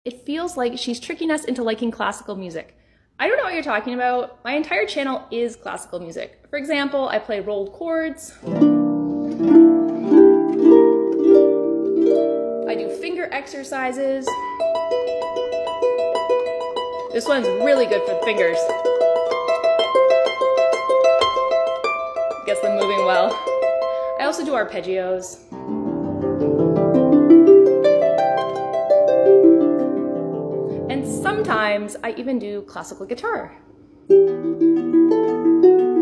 It feels like she's tricking us into liking classical music. I don't know what you're talking about. My entire channel is classical music. For example, I play rolled chords. I do finger exercises. This one's really good for the fingers. Gets them moving well. I also do arpeggios. And sometimes I even do classical guitar.